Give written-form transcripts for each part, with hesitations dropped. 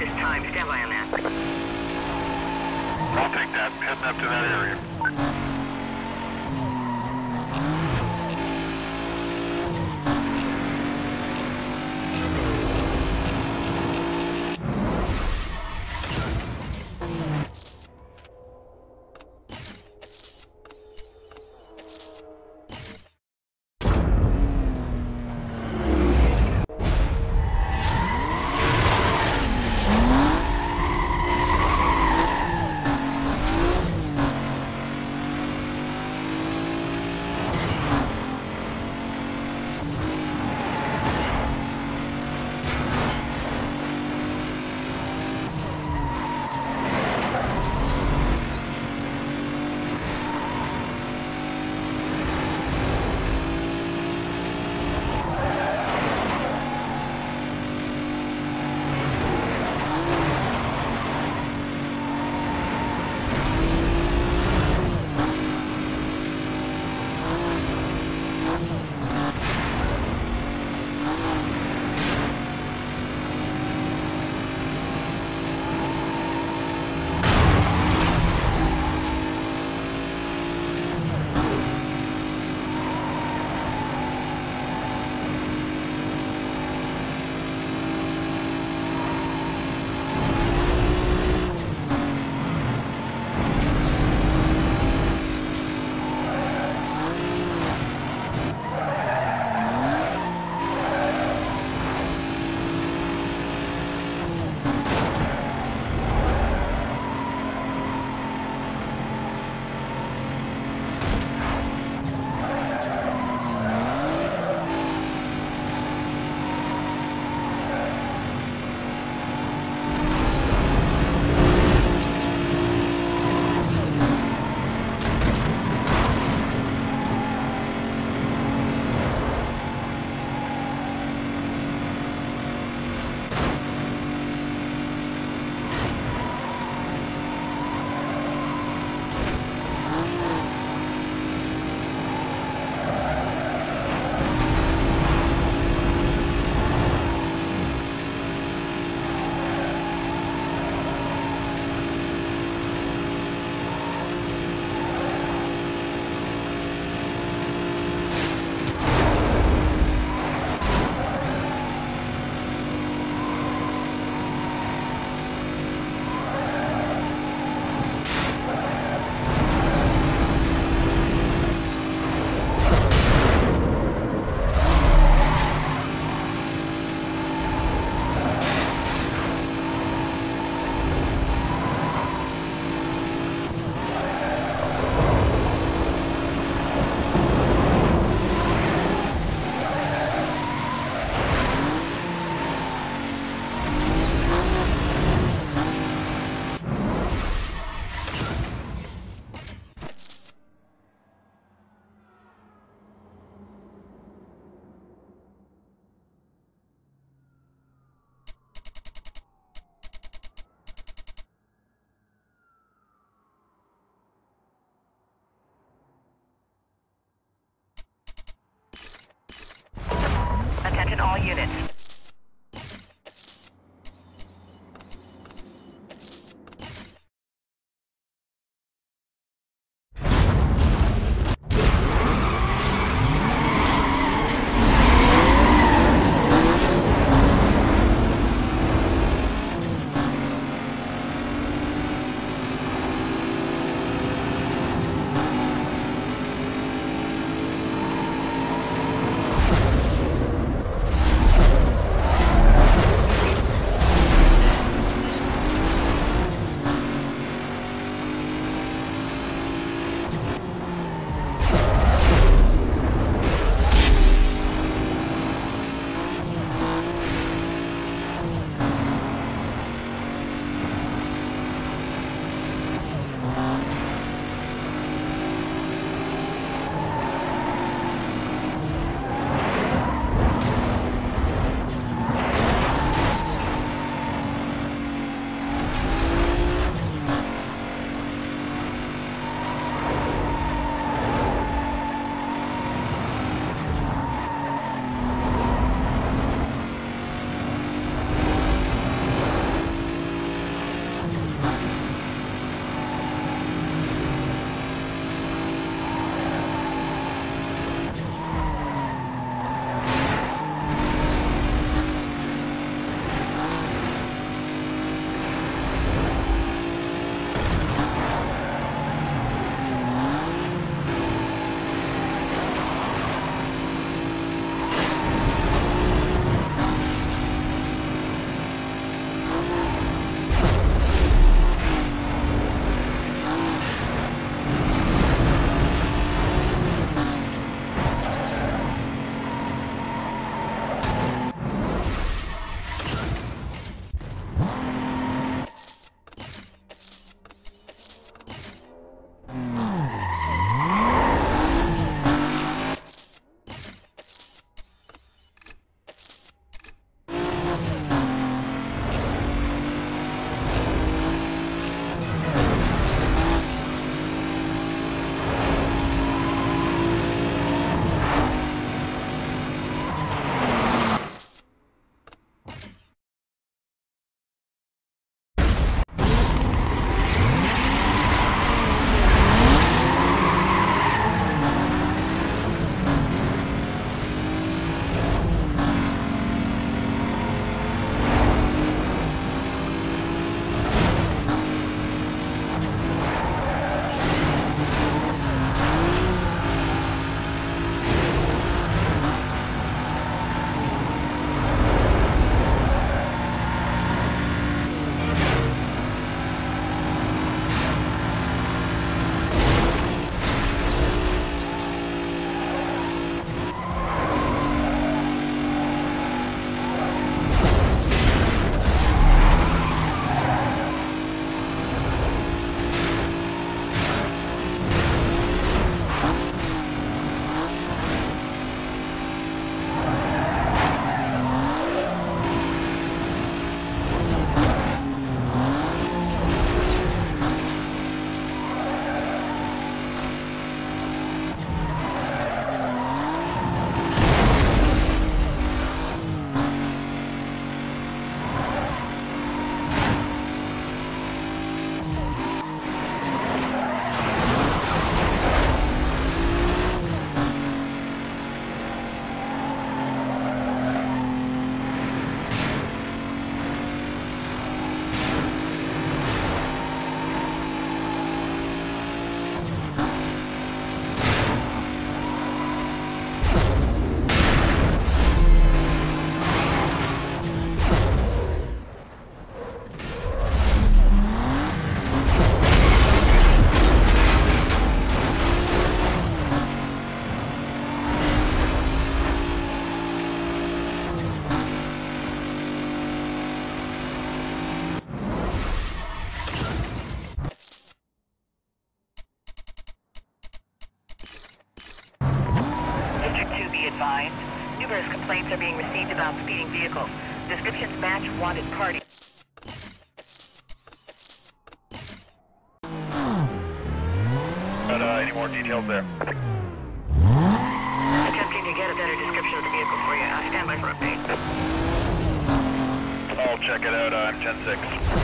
this time. Stand by on that. I'll take that. Heading up to that area. numerous complaints are being received about speeding vehicles. Descriptions match wanted party. Any more details there? Attempting to get a better description of the vehicle for you. Stand by for update. I'll check it out. I'm 10-6.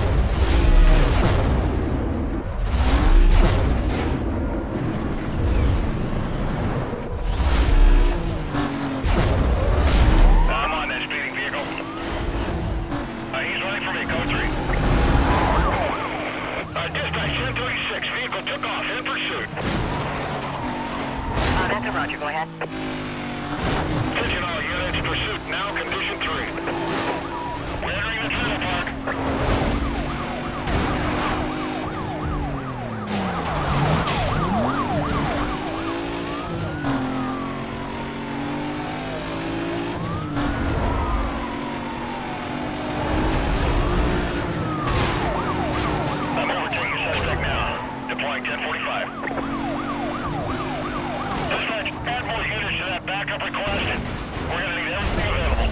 I'm on that speeding vehicle. He's running for me, code 3. Dispatch 1036, vehicle took off in pursuit. That's a roger, go ahead. Attention all units, pursuit now, condition 3. We're entering the trailer park. I'm overtaking the suspect now. Deploying 1045. Dispatch, add more units to that backup request. We're gonna need everything available.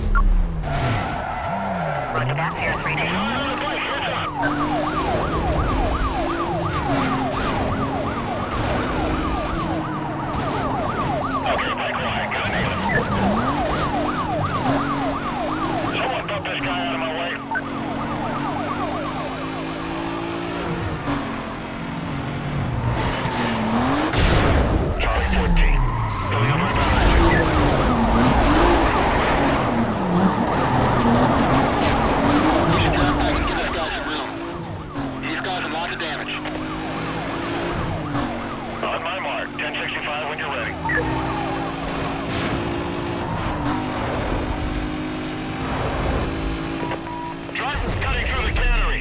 Roger that, 03 days. Another place, heads up. Okay, take quiet, got a negative. Someone put this guy out of my way. Charlie 14. Going up right behind you. You should drop back and get this guy some room. He's causing lots of damage. On my mark, 1065 when you're ready. Drive cutting through the cannery.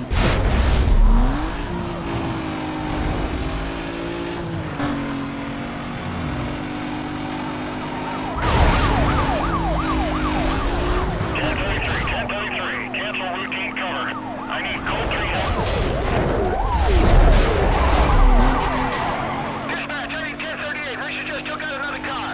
Cancel routine cover. I need code 3 help. Dispatch, I need 1038. We should just took out another car.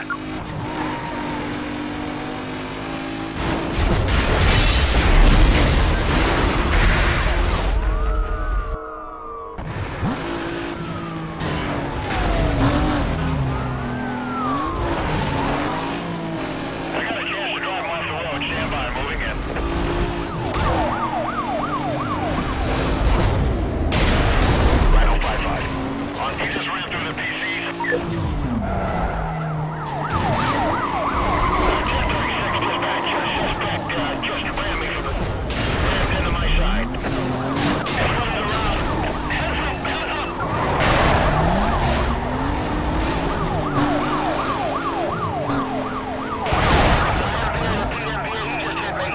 I got a chance to drive him off the road. Stand by, moving in. He just ran through the PCs. 1036 dispatch, your suspect just ran me from the rammed into my side. He's running around. Heads up, heads up! PMVA, he just hit me.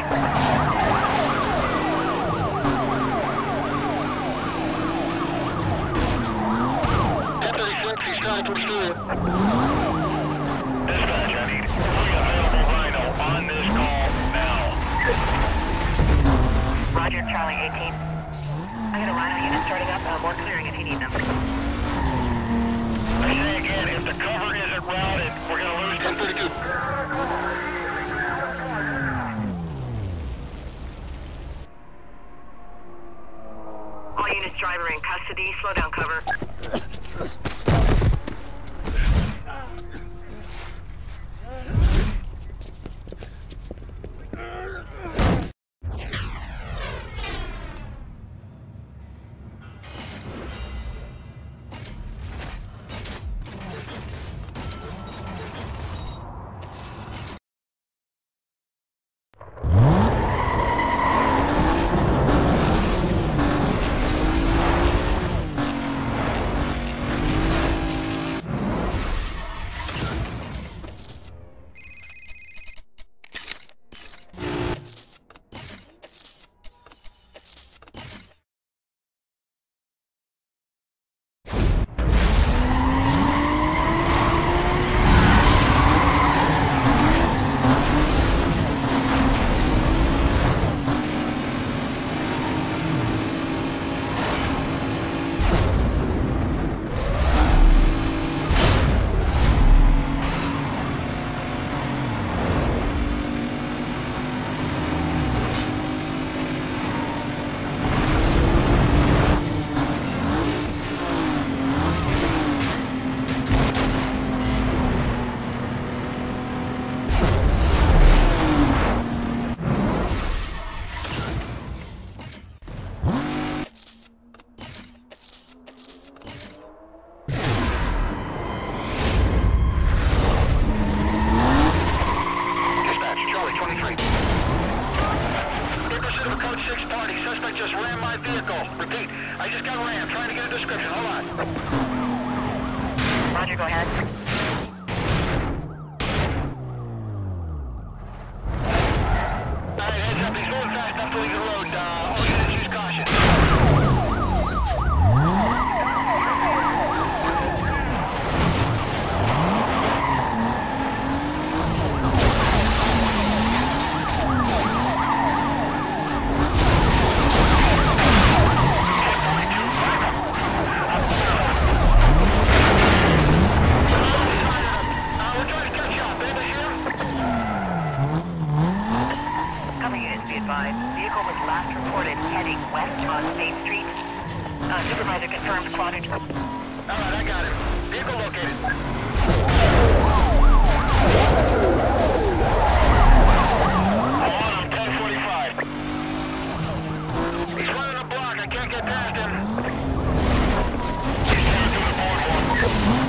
He's trying to pursue it. Dispatch, I need fully available Rhino on this call now. Roger, Charlie 18. I got a Rhino unit starting up. More clearing if you need them. I say again, if the cover isn't routed, we're going to lose 1032. All units, driver in custody. Slow down cover. vehicle. Repeat, I just got rammed. Trying to get a description. Hold on. Roger, go ahead. Alright, heads up. He's moving fast enough to leave the road. All units use caution. Vehicle was last reported heading west on State Street. Supervisor confirmed quadrant. Alright, I got it. Vehicle located. I'm on 1045. He's running a block. I can't get past him. He's trying to do the boardwalk.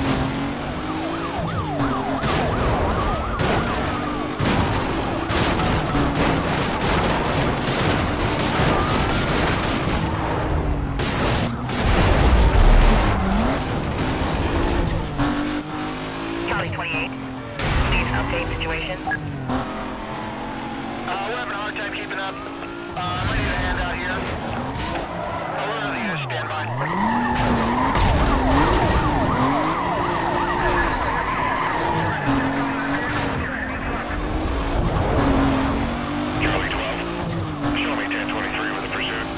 Charlie 28. Please update situation. We're having a hard time keeping up. I'm ready to hand out here. We're on the unit standby. Charlie 12. Show me 1023 with a pursuit.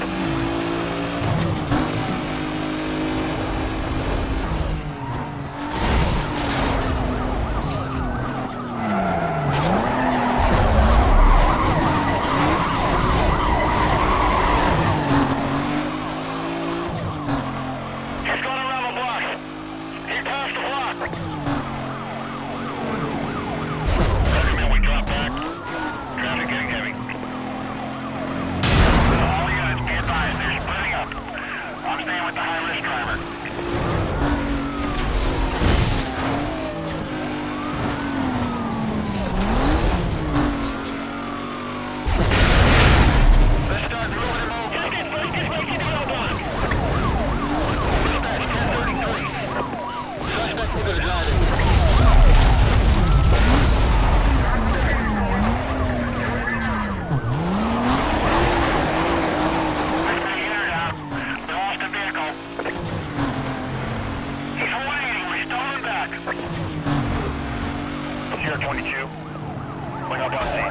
He's going around the block. He passed the block. Recommend we drop back. Traffic getting heavy. All units be advised, they're splitting up. I'm staying with the high-risk driver. Let's start moving him over. Just get the block. Dispatch 1033. Suspect with a driving. He's waiting. We're stalling back. 022. Bring up on scene.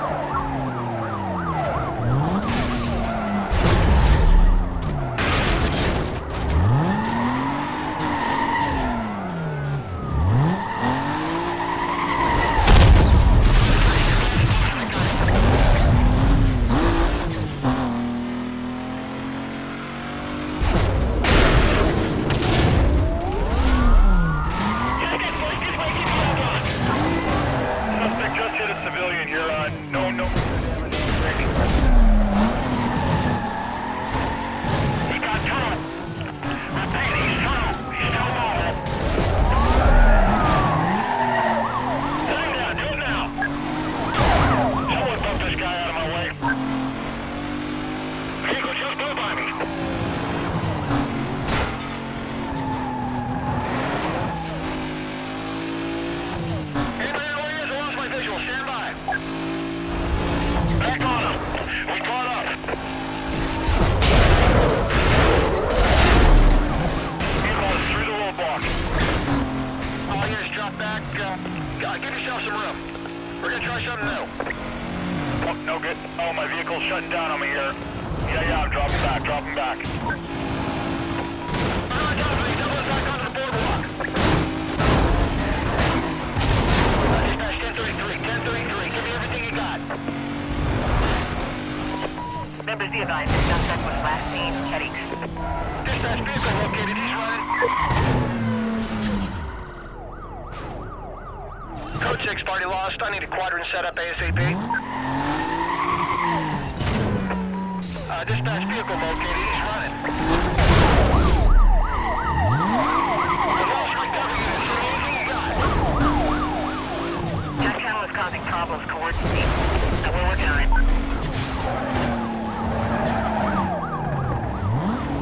Suspect just hit a civilian. You're no. He got through. Repeat, he's through. He's still mobile. Sit him down. Do it now. Someone bump this guy out of my way. Vehicle just blew by me. Anybody know where he is? I lost my visual. Stand by. Back on him. We caught up. Vehicle is through the roadblock. All units drop back. Give yourself some room. We're gonna try something new. Oh, no good. Oh, my vehicle's shutting down on me here. Yeah, I'm dropping back. Double back onto the boardwalk. Dispatch 1033. 1033. Give me everything you got. Members be advised, the suspect was last seen heading. Dispatch vehicle located. He's running. Code 6 party lost. I need a quadrant set up ASAP. Dispatch vehicle located. He's running. The lost recovery unit. Show me anything you got. Jack channel is causing problems coordinating. We're working on it.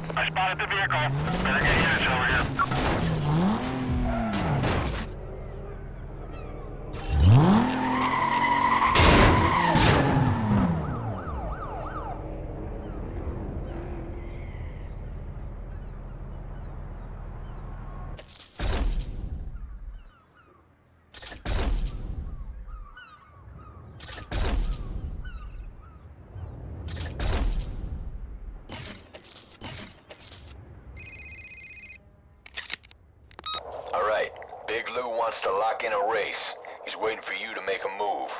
I spotted the vehicle. Better get units over here. All right, Big Lou wants to lock in a race. He's waiting for you to make a move.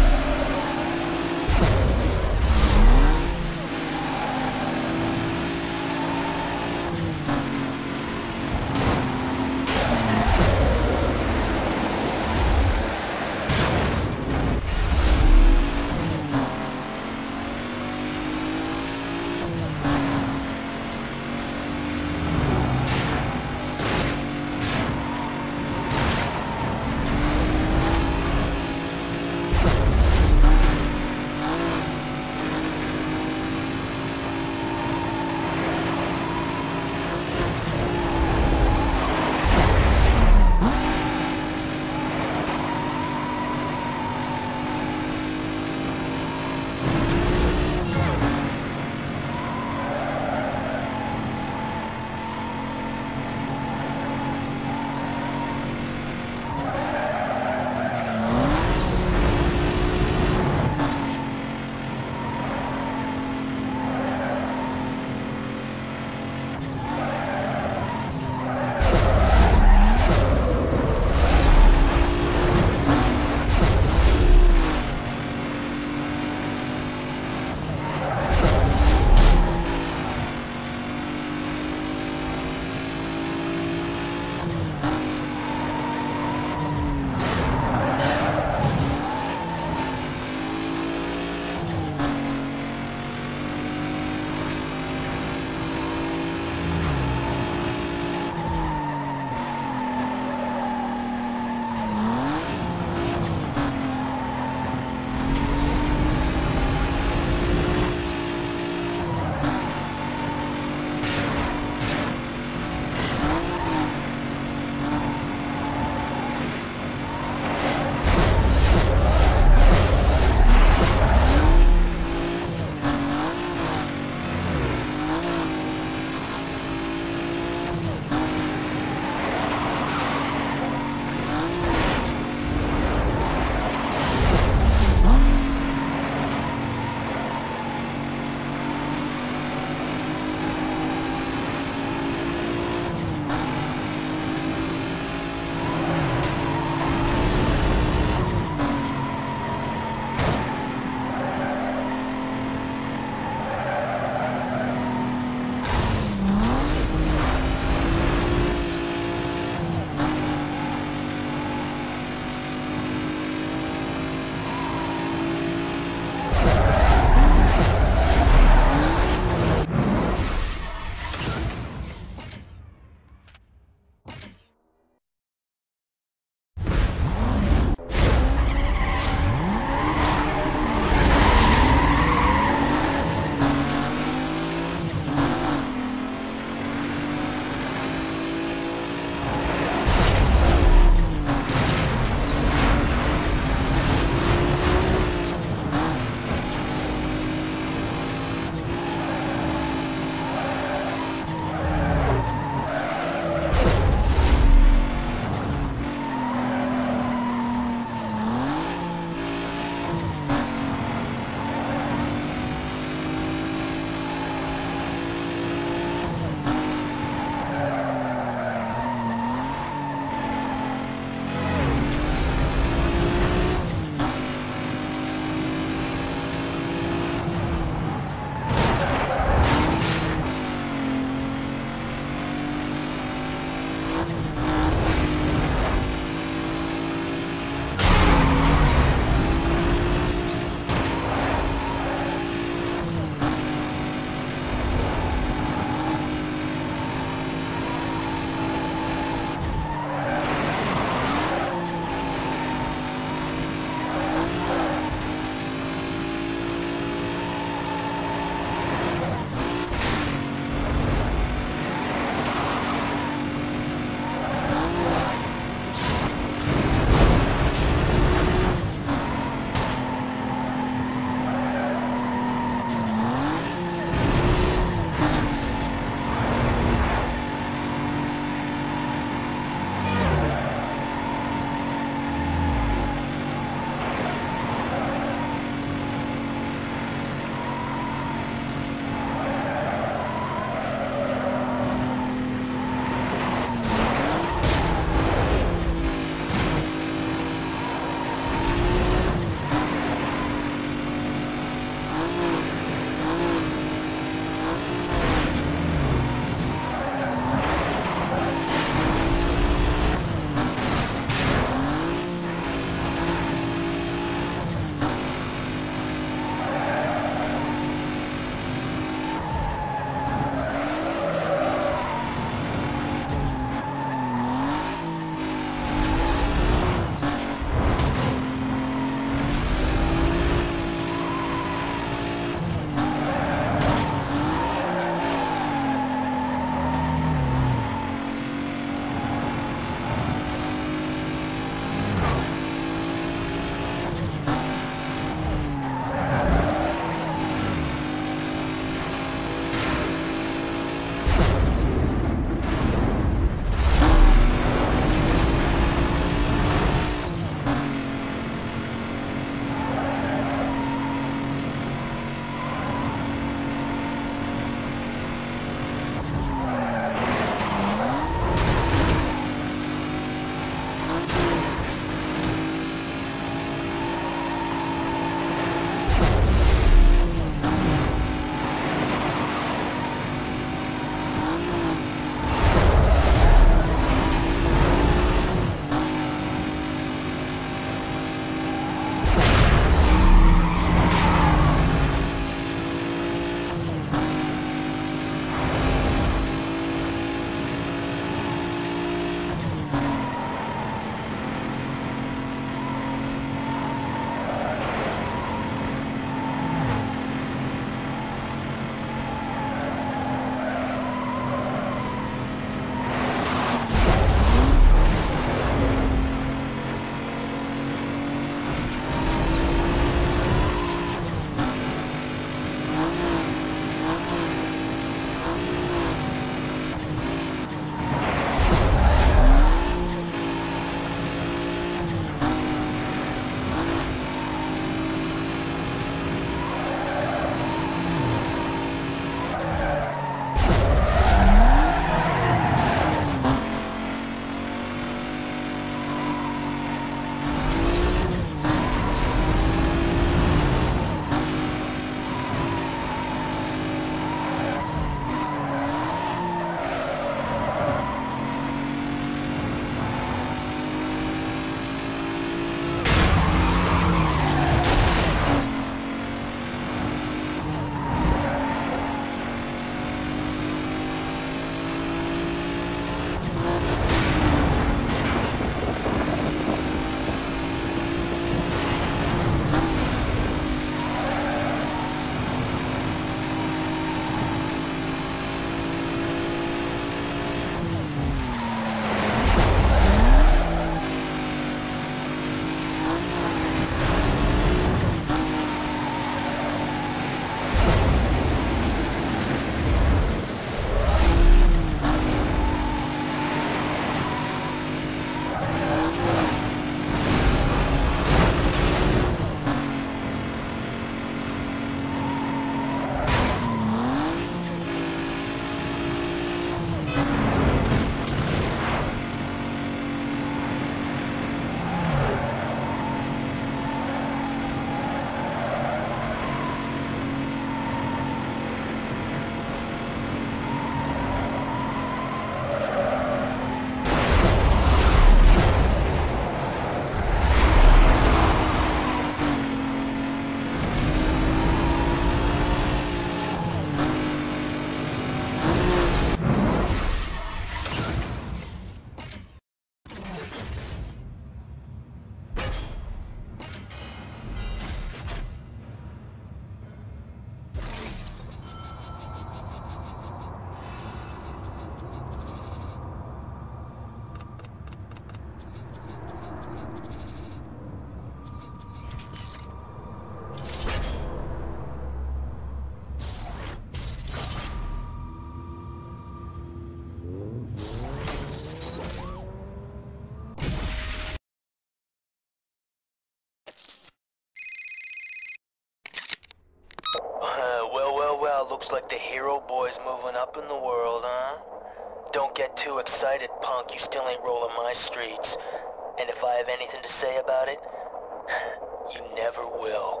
looks like the hero boy's moving up in the world, huh? Don't get too excited, punk. You still ain't rolling my streets. And if I have anything to say about it, you never will.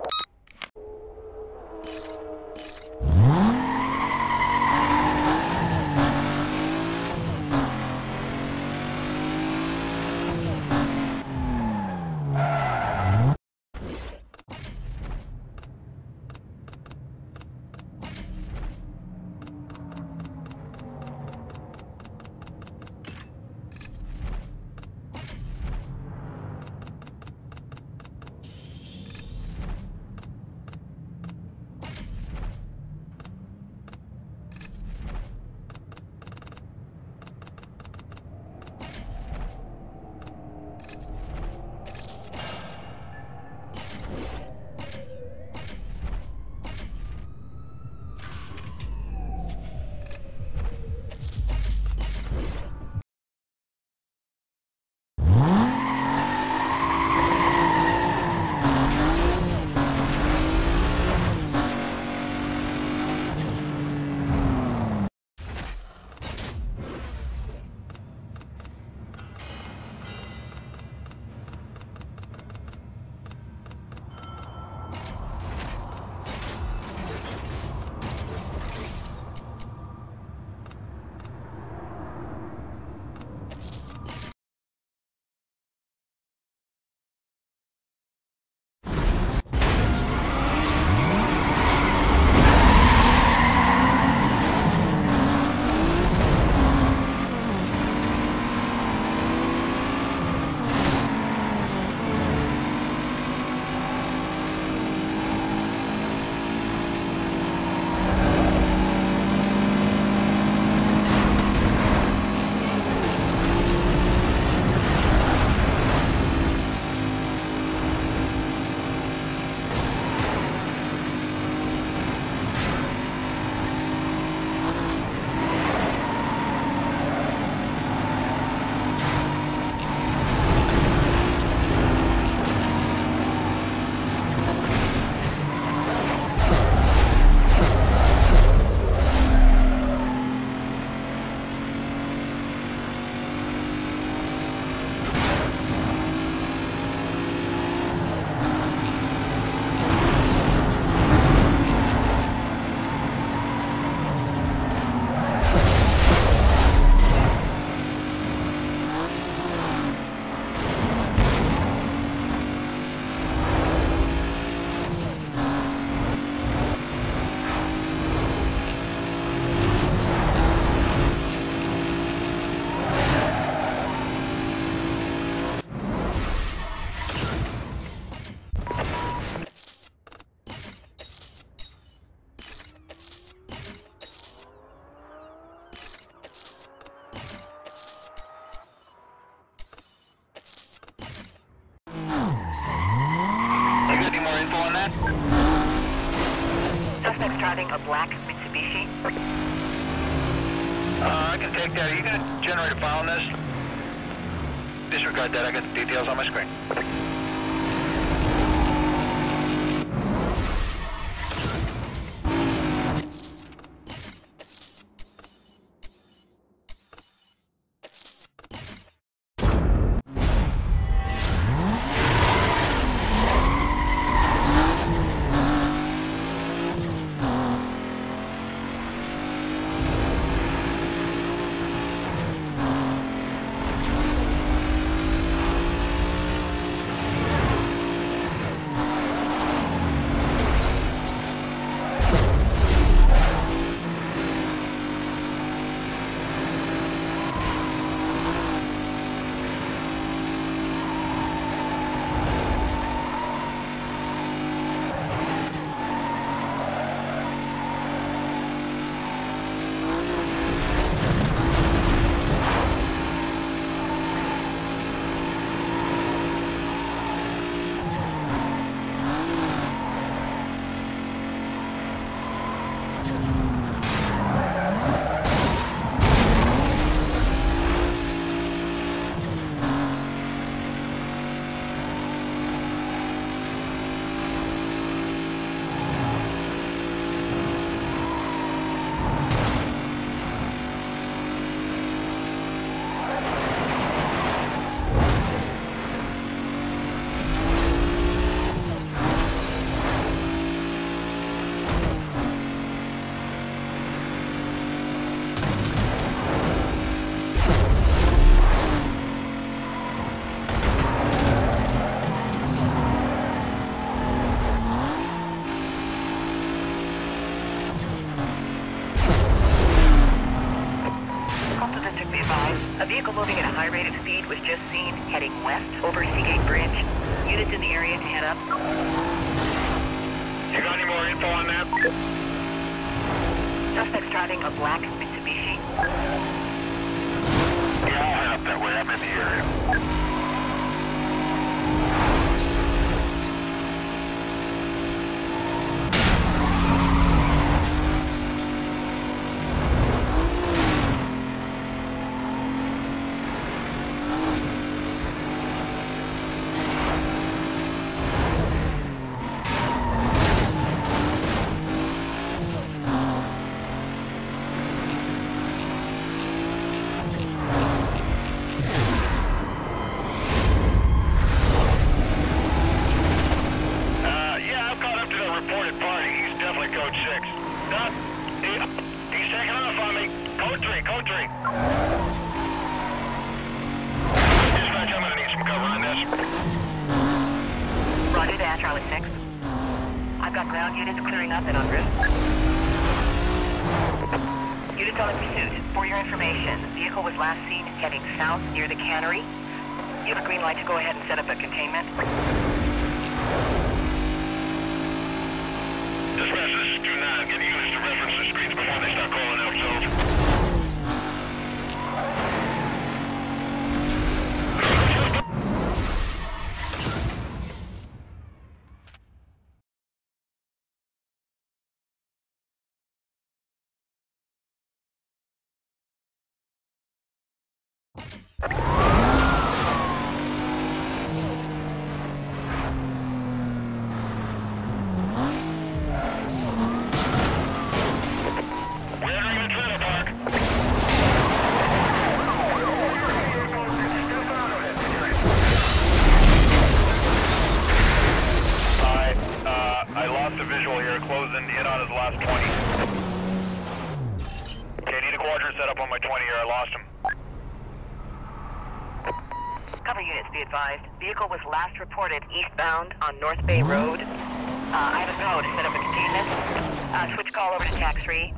Suspect's driving a black Mitsubishi. I can take that. Are you going to generate a file on this? Disregard that. I got the details on my screen. A vehicle moving at a high rate of speed was just seen heading west over Seagate Bridge. Units in the area to head up. You got any more info on that? Suspects driving a black Mitsubishi. Yeah, I'll head up that way. I'm in the area. Reported party. He's definitely code 6. No, he's taking off on me. Code 3, code 3. Dispatch, I'm gonna need some cover on this. Roger that, Charlie 6. I've got ground units clearing up and en route. Units on the pursuit. For your information, the vehicle was last seen heading south near the cannery. You have a green light to go ahead and set up a containment. Dispatch, this is 2-9. Get units to reference the screens before they start calling out zones. I lost a visual here, closing in on his last 20. Okay, need a quadrant set up on my 20 here, I lost him. Cover units, be advised. Vehicle was last reported eastbound on North Bay Road. I have a go to set up a containment. Switch call over to tax 3.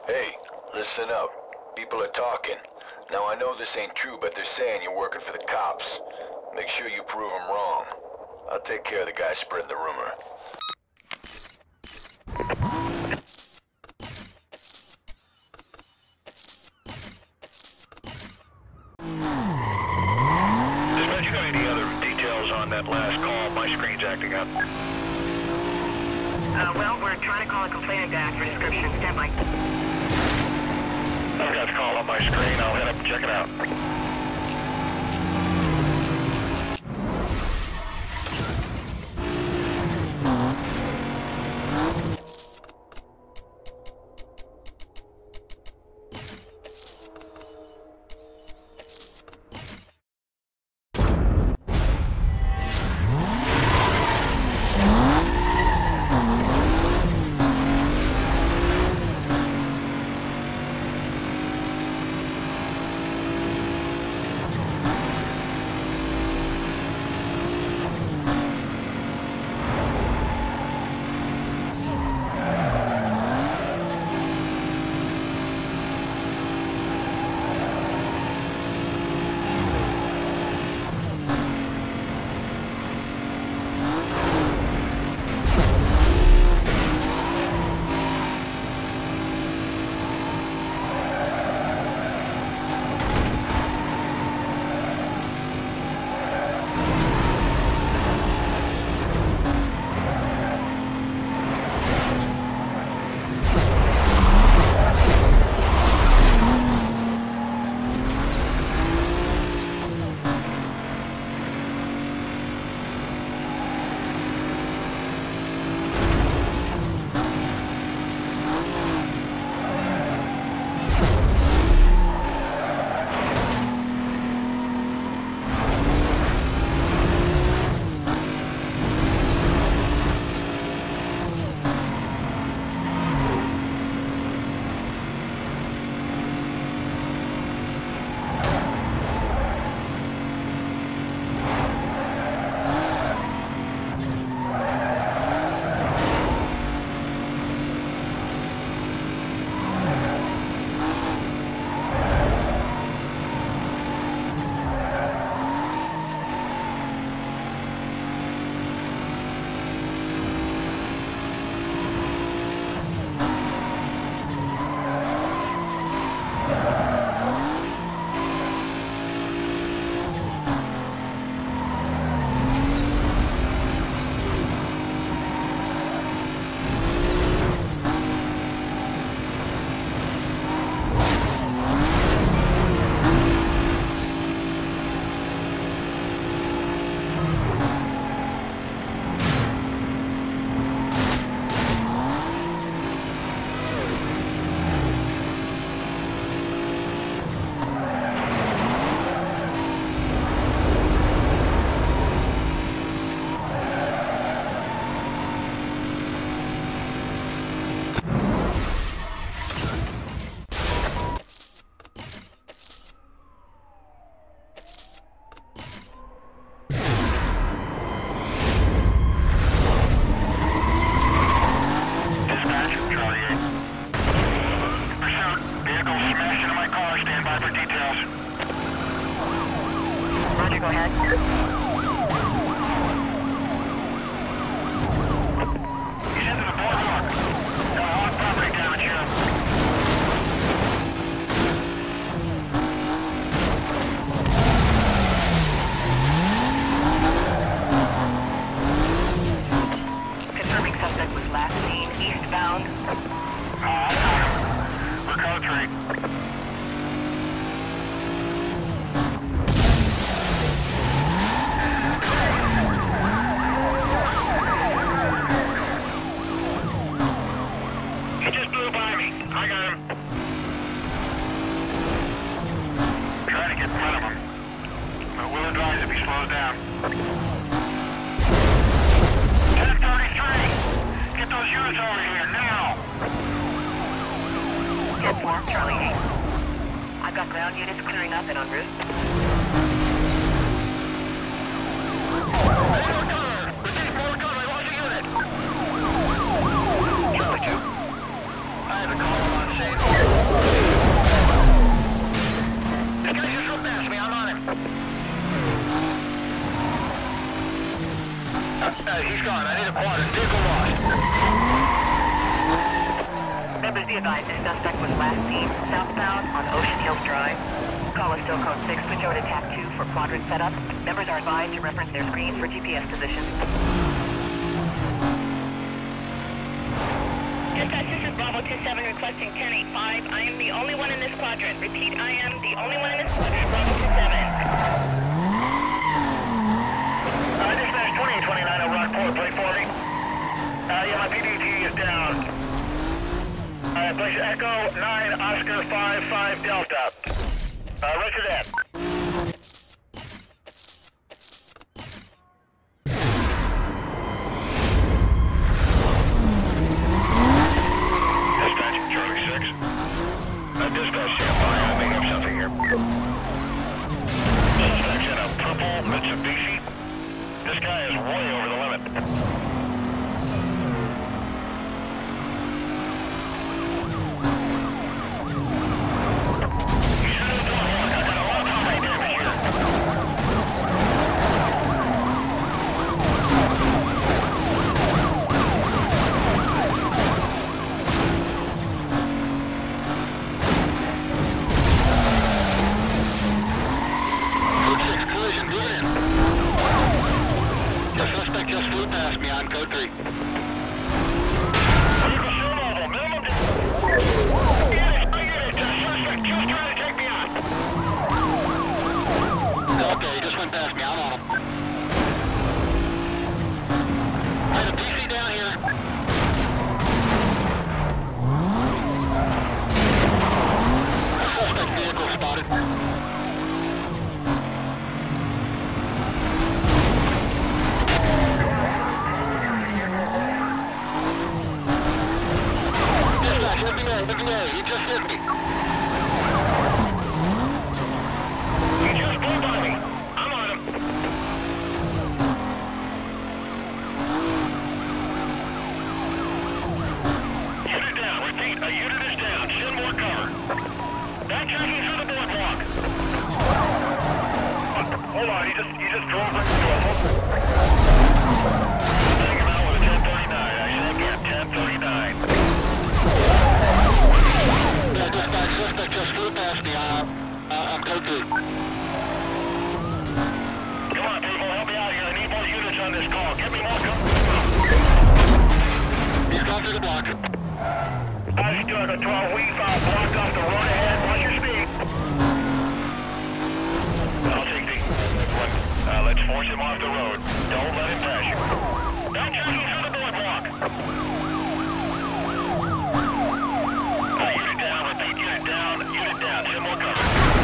Hey, listen up. People are talking. Now I know this ain't true, but they're saying you're working for the cops. Make sure you prove them wrong. I'll take care of the guy spreading the rumor. Dispatch, you got any other details on that last call? My screen's acting up. Well, we're trying to call a complainant back for description. Stand by. I've got the call on my screen. I'll head up and check it out. Roger, go ahead. He's into the boardwalk. Got a lot of property damage here. Confirming suspect was last seen eastbound. I got him. We're code 3. He just blew by me. I got him. Trying to get in front of him. But we'll advise if he slows down. 1033! Get those units over here, now! 10-4, Charlie 8. I've got ground units clearing up and en route. Hey, more cover! Receive more cover, I lost a unit! Charlie 2. I had a call on scene. advised, this suspect was last seen southbound on Ocean Hills Drive. Call is still code 6. Switch over to TAC 2 for quadrant setup. Members are advised to reference their screens for GPS position. Dispatch, this is Bravo 27 requesting 1085. I am the only one in this quadrant. Repeat, I am the only one in this quadrant. Bravo 27. Dispatch 2829 on Rockport, plate 40. Yeah, my PDT is down. Place Echo 9 Oscar 55 Delta. Roger that. Dispatch, Charlie 6. Dispatch, stand by. I may have something here. Suspect's in a purple Mitsubishi. This guy is way over the limit. Code 3. Okay, he just went past me. I'm on him. I have a PC down here. A suspect vehicle spotted. He just hit me. He just blew by me. I'm on him. Unit down. Repeat, a unit is down. Send more cover. Backtracking through the boardwalk. Hold on, he just drove right into a hole. Take him out with a 1039. I said again, 1039. Dispatch, suspect just flew past me. I'm code 2. Come on, people, help me out here. I need more units on this call. Get me more cover. He's gone through the block. How's he doing? A 12 week block off the road ahead. Watch your speed. I'll take the one. Let's force him off the road. Don't let him crash. Backtracking through the boardwalk. Unit down, repeat, unit down, send more cover.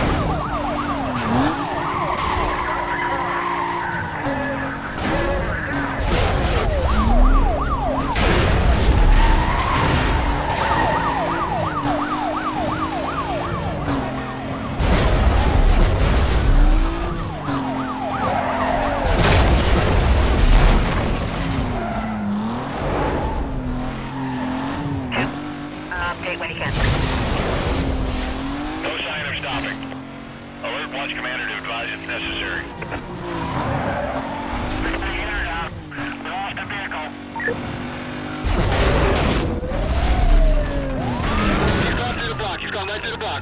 Update when you can. No sign of stopping. Alert Watch Commander to advise if necessary. We're off the vehicle. He's gone through the block. He's gone right through the block.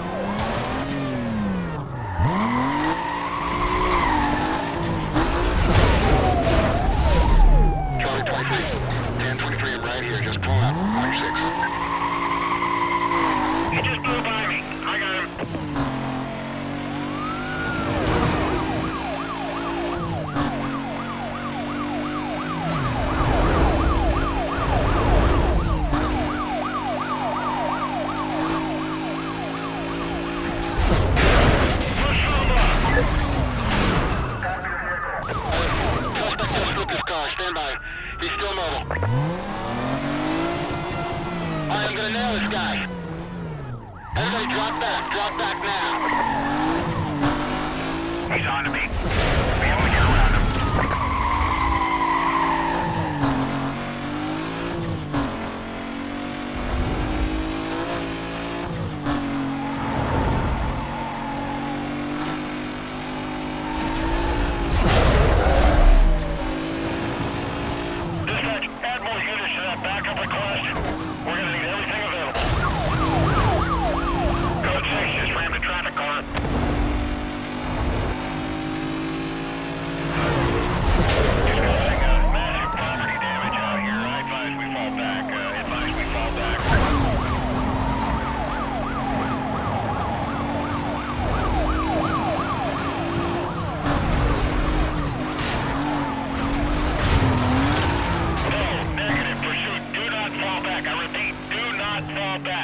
Charlie 23. 1023, I'm right here. Just pulling up. 96. He just blew by me. I got him. Suspect just flipped his car. Stand by. He's still mobile. I'm gonna nail this guy. Everybody drop back now. He's on to me. We only get around him. Dispatch, add more units to that backup request. We're gonna need everything available.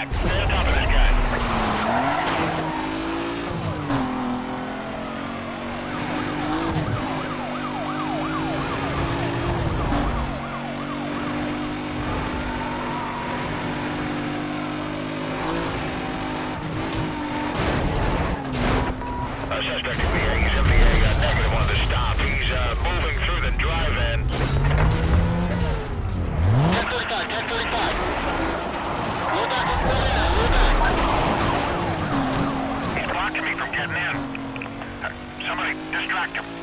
back. Stay on top of this guy. Suspect in VA, he's in VA, negative on the stop. He's moving through the drive-in. 10:45, 10:45. Roll back, roll back. He's blocking me from getting in. Somebody distract him.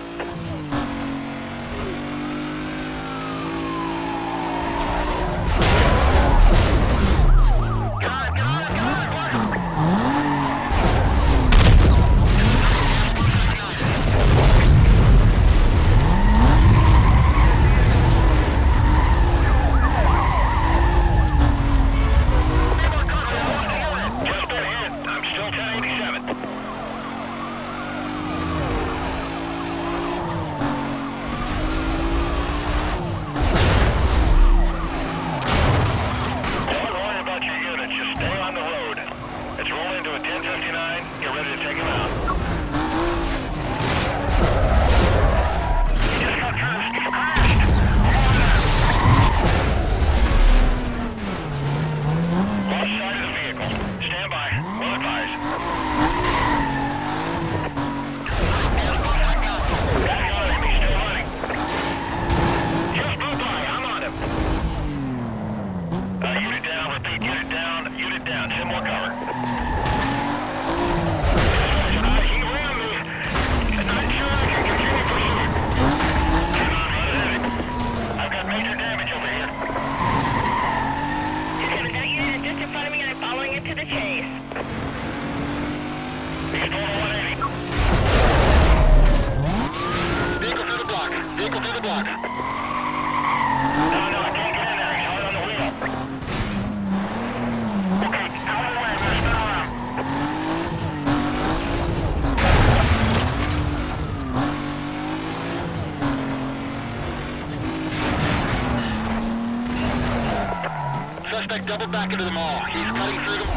Suspect doubled back into the mall. He's cutting through them.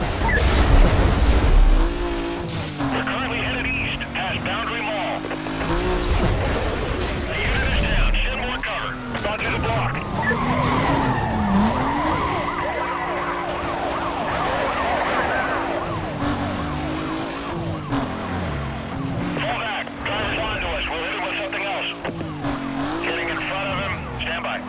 We're currently headed east, past Boundary Mall. The unit is down. Send more cover. Gone through the block. Fall back. Driver's on to us. We'll hit him with something else. Getting in front of him. Stand by.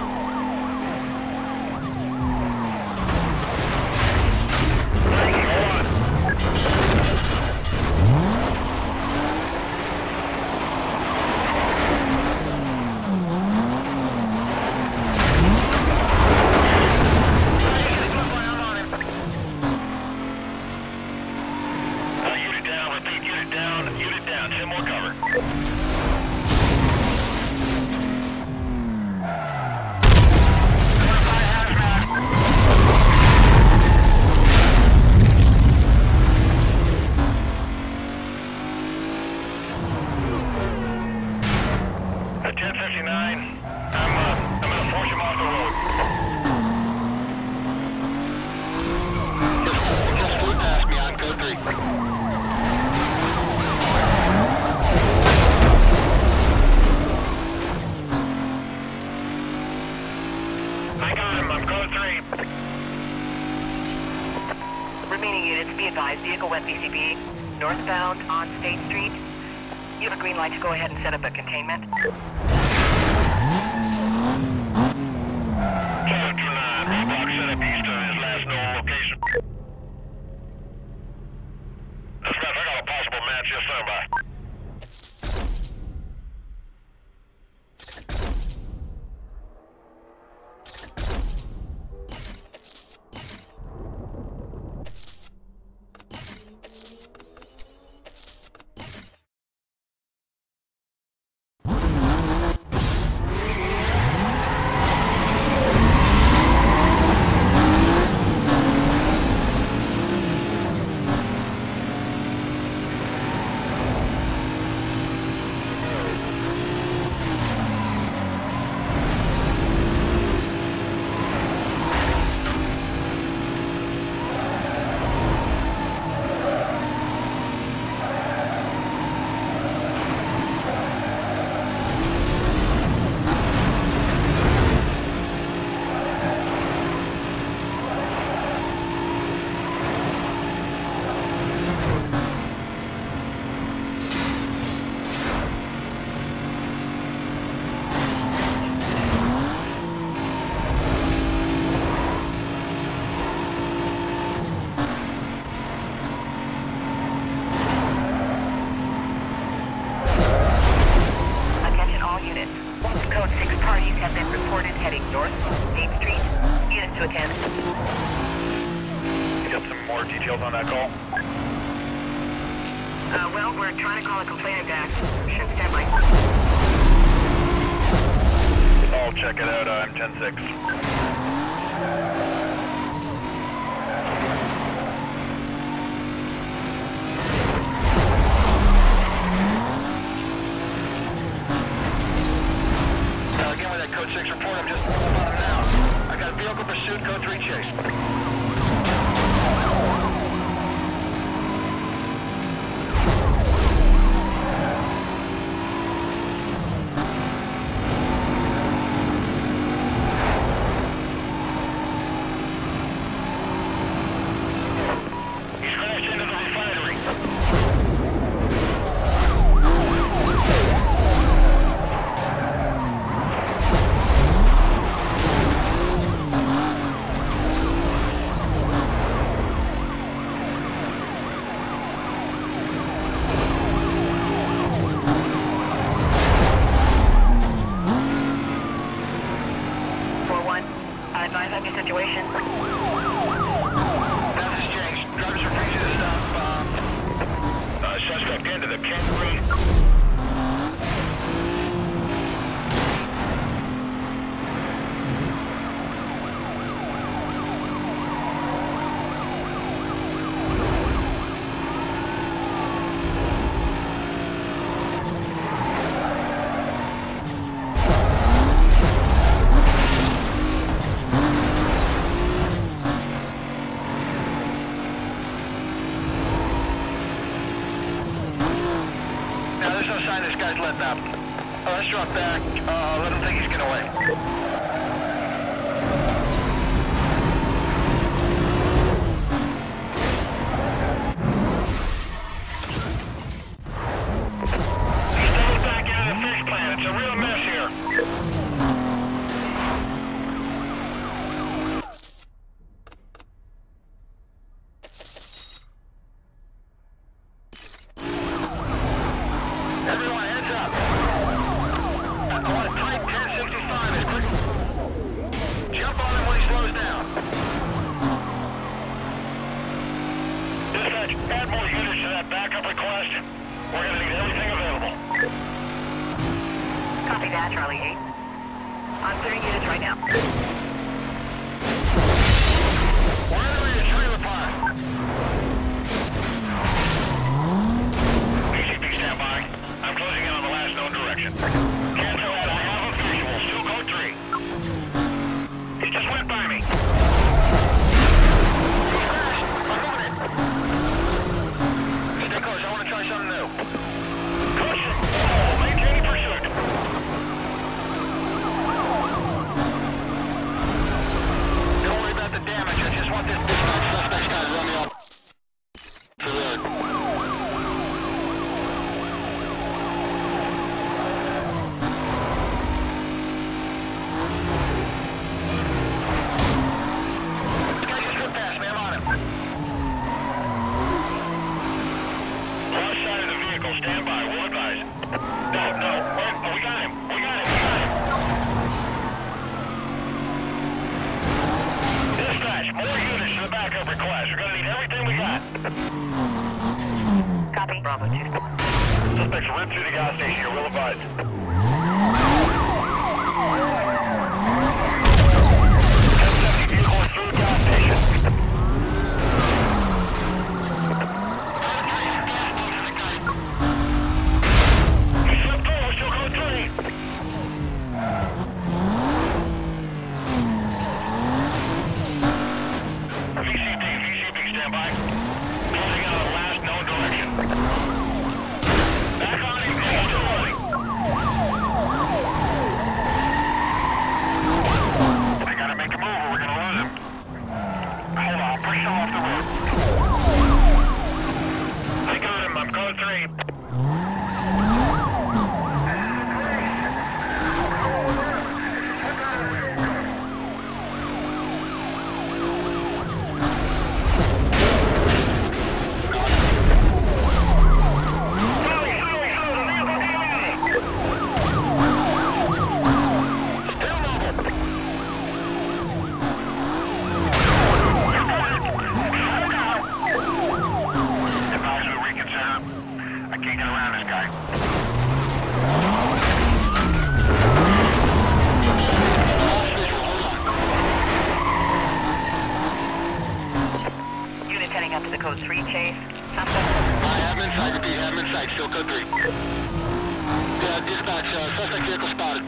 Unit down. Send more cover. At 10:59, I'm gonna force him off the road. Just flew past me on code 3. Remaining units, be advised, vehicle went BCB, northbound on State Street. You have a green light to go ahead and set up a containment. Character 9, roadblock set up east of his last known location. That's right, I got a possible match, just stand by. More details on that call? Well, we're trying to call a complaint back. Should stand by. I'll check it out. I'm 10-6. Again with that code 6 report, I'm just about him now. I got a vehicle pursuit, code 3 chase. Situation. That has changed. Drivers are free to stop. Suspect into the camp room. There's no sign this guy's letting up. Let's drop back. Let him think he's getting away. He's doubled back into the fish plant. It's a real mess here. Everyone, heads up. I want a tight 1065 as quick. Jump on him when he slows down. Dispatch, add more units to that backup request. We're going to need everything available. Copy that, Charlie 8. I'm clearing units right now. We're entering a trailer park. BCP, stand by. I'm closing in on the last known direction. Cancel that. I have a visual. Still code 3. He just went by me. Stay close. I want to try something new. Caution. Maintaining pursuit. Don't worry about the damage. I just want this dispatch suspect guy to run me off the road. Stand by, we'll advise. No, wait, we got him. Dispatch, more units to the backup request. We're gonna need everything we got. Copy. Bravo 2. Suspects ripped through the gas station here, we'll advise. Vehicle through the gas station. VCP, stand by. Closing out the last known direction. Back on him, he's still running. I gotta make a move or we're gonna lose him. Hold on, push him off the road. I got him, I'm code 3. heading up to the code 3 chase. Something. I have him in sight, repeat, have him in sight, still code 3. Yeah, dispatch, suspect vehicle spotted.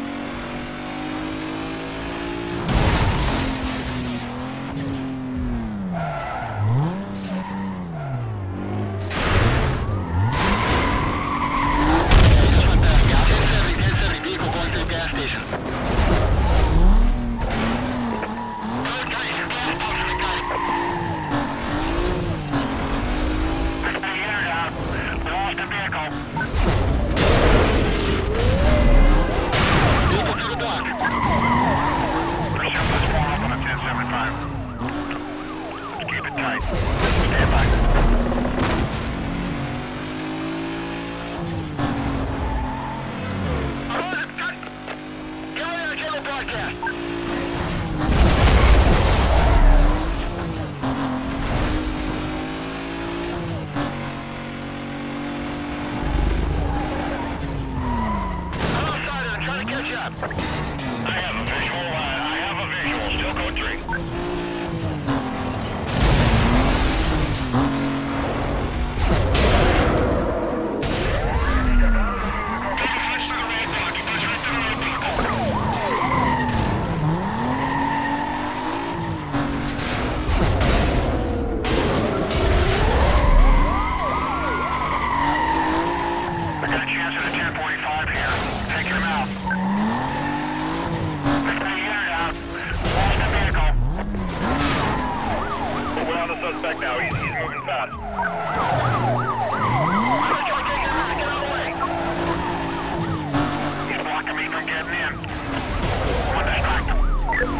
Suspect now, he's moving fast. He's blocking me from getting in. One distract him.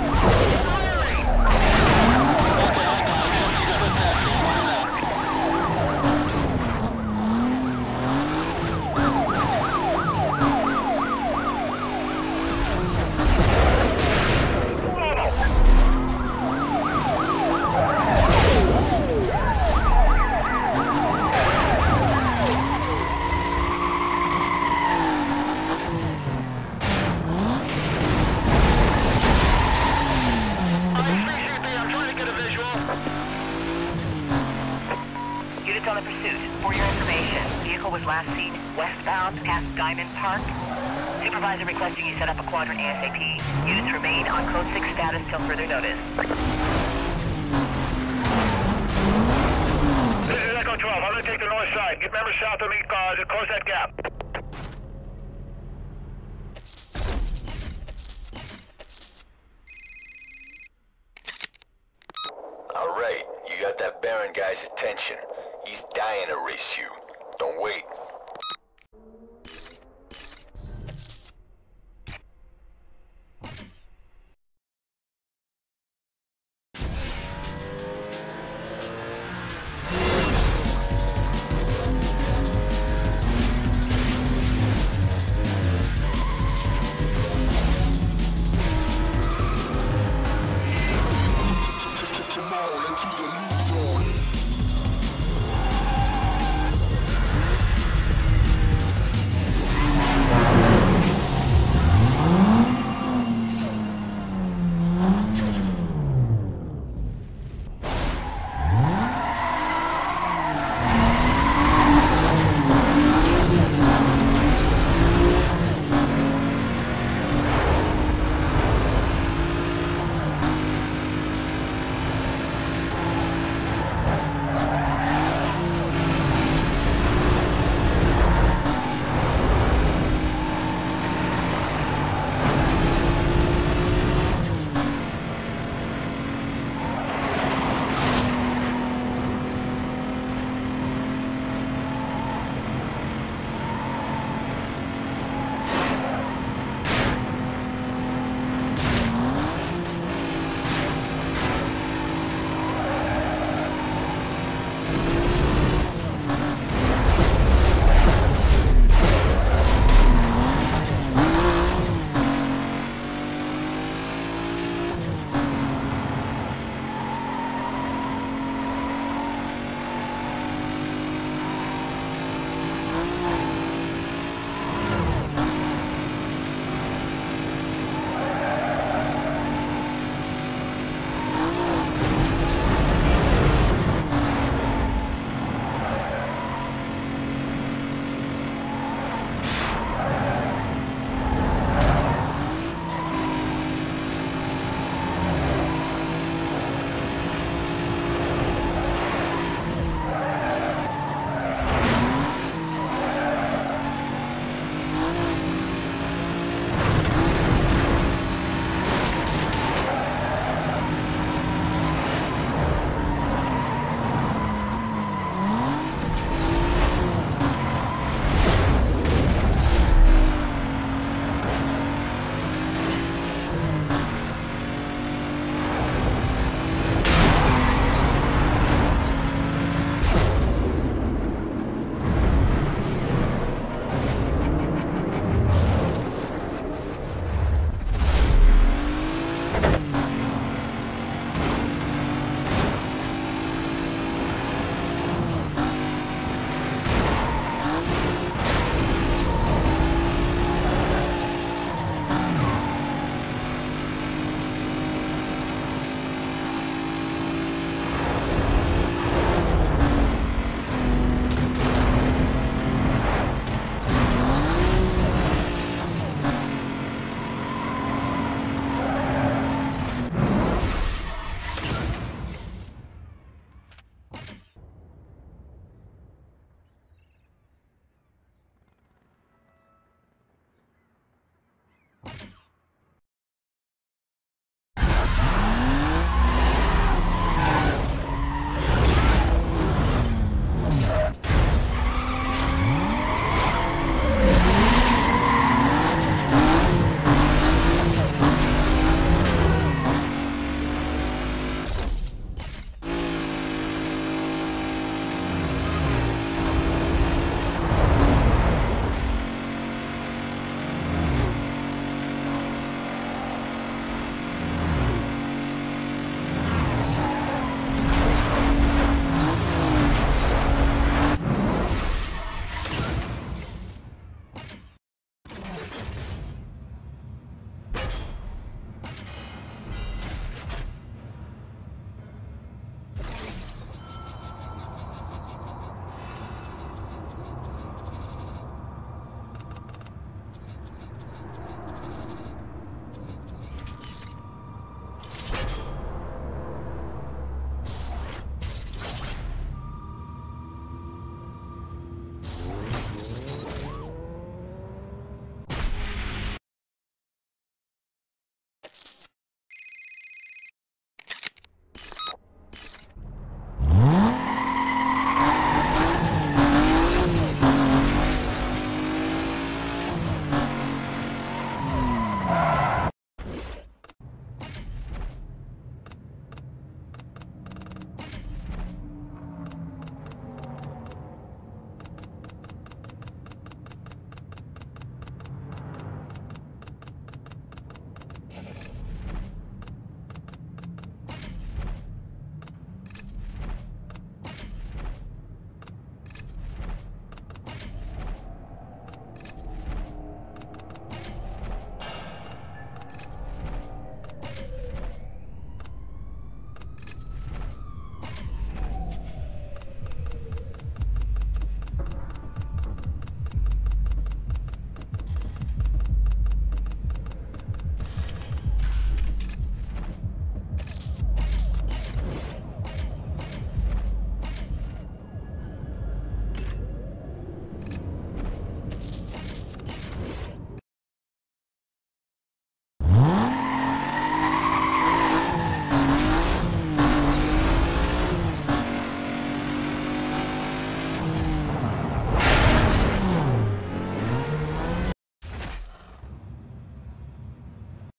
On the pursuit. For your information, vehicle was last seen westbound past Diamond Park. Supervisor requesting you set up a quadrant ASAP. Units remain on code 6 status till further notice. This is Echo 12. I'm going to take the north side. Get members south of me to close that gap. All right, you got that Baron guy's attention. He's dying to race you. Don't wait.